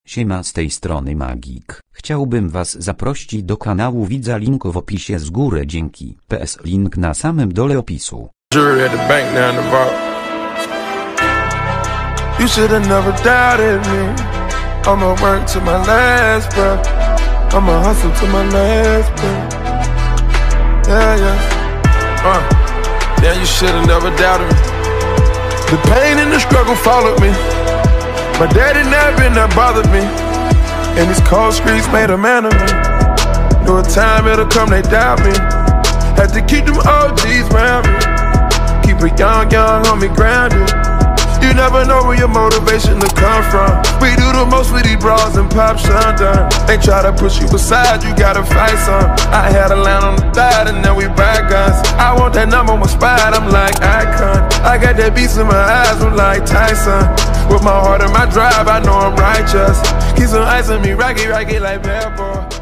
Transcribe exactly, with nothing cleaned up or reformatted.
Siema, z tej strony Magik. Chciałbym was zaprosić do kanału widza, link w opisie z góry, dzięki. P S link na samym dole opisu. You should have never doubted me. I'ma work to my last breath. I'ma hustle to my last breath. Yeah, yeah. Uh, yeah, you should have never doubted me. The pain and the struggle followed me. My daddy never been that bothered me. And these cold streets made a man of me. Knew a time it'll come, they doubt me. Had to keep them O Gs around me. Keep a young, young homie grounded. You never know where your motivation to come from. We do the most with these bras and pop shundun. They try to push you aside, you gotta fight some. I had a line on the thigh and now we buy guns. I want that number one spot, I'm like Icon. I got that beast in my eyes, I'm like Tyson. With my heart and my drive, I know I'm righteous. Keep some ice on me, rocky, rocky like bad boy.